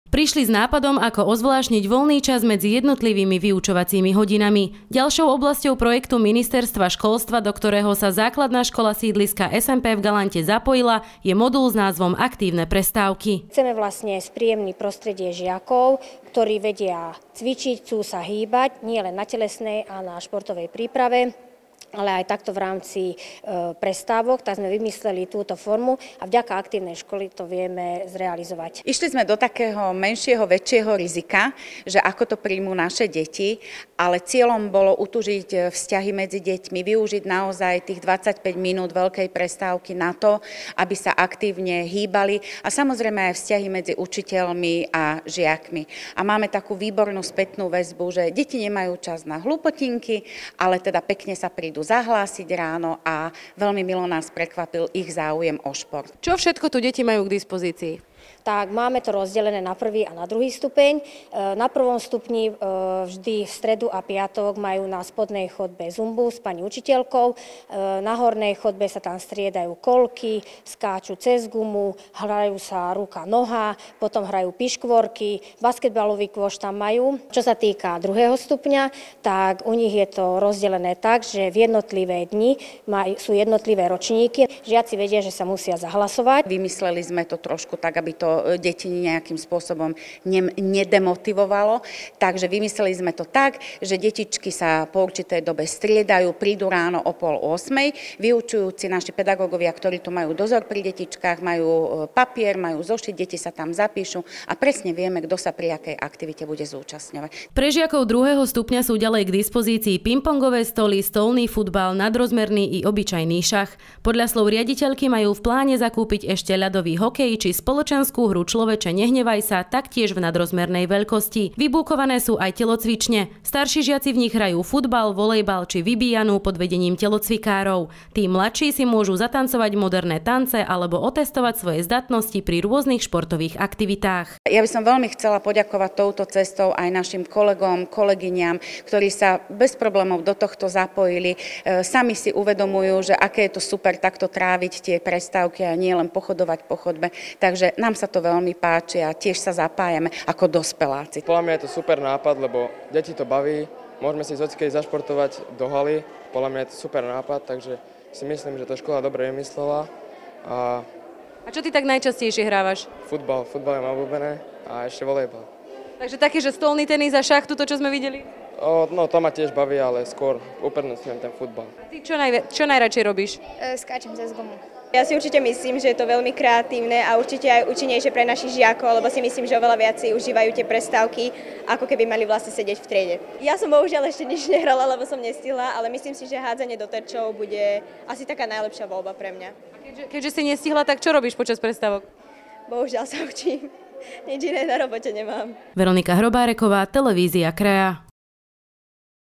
Prišli s nápadom, ako ozvláštniť voľný čas medzi jednotlivými vyučovacími hodinami. Ďalšou oblasťou projektu Ministerstva školstva, do ktorého sa základná škola sídliska SMP v Galante zapojila, je modul s názvom Aktívne prestávky. Chceme vlastne spríjemniť prostredie žiakov, ktorí vedia cvičiť, chcú sa hýbať, nie len na telesnej a na športovej príprave, ale aj takto v rámci prestávok, tak sme vymysleli túto formu a vďaka aktívnej školy to vieme zrealizovať. Išli sme do takého menšieho, väčšieho rizika, že ako to príjmú naše deti, ale cieľom bolo utúžiť vzťahy medzi deťmi, využiť naozaj tých 25 minút veľkej prestávky na to, aby sa aktívne hýbali a samozrejme aj vzťahy medzi učiteľmi a žiakmi. A máme takú výbornú spätnú väzbu, že deti nemajú čas na hlupotinky, ale teda pekne sa prídu zahlásiť ráno a veľmi milo nás prekvapil ich záujem o šport. Čo všetko tu deti majú k dispozícii? Tak máme to rozdelené na prvý a na druhý stupeň. Na prvom stupni vždy v stredu a piatok majú na spodnej chodbe zumbu s pani učiteľkou. Na hornej chodbe sa tam striedajú kolky, skáču cez gumu, hrajú sa ruka, noha, potom hrajú piškvorky, basketbalový kôš tam majú. Čo sa týka druhého stupňa, tak u nich je to rozdelené tak, že v jednotlivé dni sú jednotlivé ročníky. Žiaci vedia, že sa musia zahlasovať. Vymysleli sme to trošku tak, aby to deti nejakým spôsobom nedemotivovalo. Takže vymysleli sme to tak, že detičky sa po určitej dobe striedajú, prídu ráno o 7:30. Vyučujúci naši pedagógovia, ktorí tu majú dozor pri detičkách, majú papier, majú zošit, deti sa tam zapíšu a presne vieme, kto sa pri akej aktivite bude zúčastňovať. Pre žiakov druhého stupňa sú ďalej k dispozícii pingpongové stoly, stolný futbal, nadrozmerný i obyčajný šach. Podľa slov riaditeľky majú v pláne zakúpiť ešte ľadový hokej či spoločenskú hru Človeče nehnevaj sa, taktiež v nadrozmernej veľkosti. Vybúkované sú aj telocvične. Starší žiaci v nich hrajú futbal, volejbal či vybíjanú pod vedením telocvikárov. Tí mladší si môžu zatancovať moderné tance alebo otestovať svoje zdatnosti pri rôznych športových aktivitách. Ja by som veľmi chcela poďakovať touto cestou aj našim kolegom, kolegyňam, ktorí sa bez problémov do tohto zapojili. Sami si uvedomujú, že aké je to super takto tráviť tie prestávky a nie len pochodovať po chodbe. Takže nám sa to veľmi páči a tiež sa zapájame ako dospeláci. Podľa mňa je to super nápad, lebo deti to baví, môžeme si zockej zašportovať do haly. Podľa mňa je to super nápad, takže si myslím, že to škola dobre vymyslela. A čo ty tak najčastejšie hrávaš? Futbal je mám obľúbené a ešte volejbal. Takže taký, že stolný tenis a šach, to čo sme videli? No to ma tiež baví, ale skôr uprednostňujem ten futbal. A ty čo najradšej robíš? Skáčem cez gumu. Ja si určite myslím, že je to veľmi kreatívne a určite aj účinnejšie pre našich žiakov, lebo si myslím, že oveľa viac si užívajú tie prestávky, ako keby mali vlastne sedieť v triede. Ja som bohužiaľ ešte nič nehrala, lebo som nestihla, ale myslím si, že hádzanie do terčov bude asi taká najlepšia voľba pre mňa. A keďže si nestihla, tak čo robíš počas prestávok? Bohužiaľ sa učím. Nič iné na robote nemám. Veronika Hrobáreková, Televízia Kraja.